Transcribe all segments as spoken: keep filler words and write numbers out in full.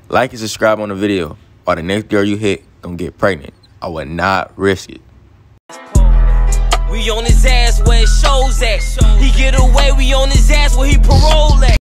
Like and subscribe on the video, or the next girl you hit gonna get pregnant. I would not risk it. We on his ass where it shows at. He get away, we on his ass where he parole at.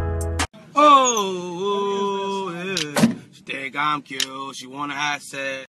I'm cute, she wanna have sex.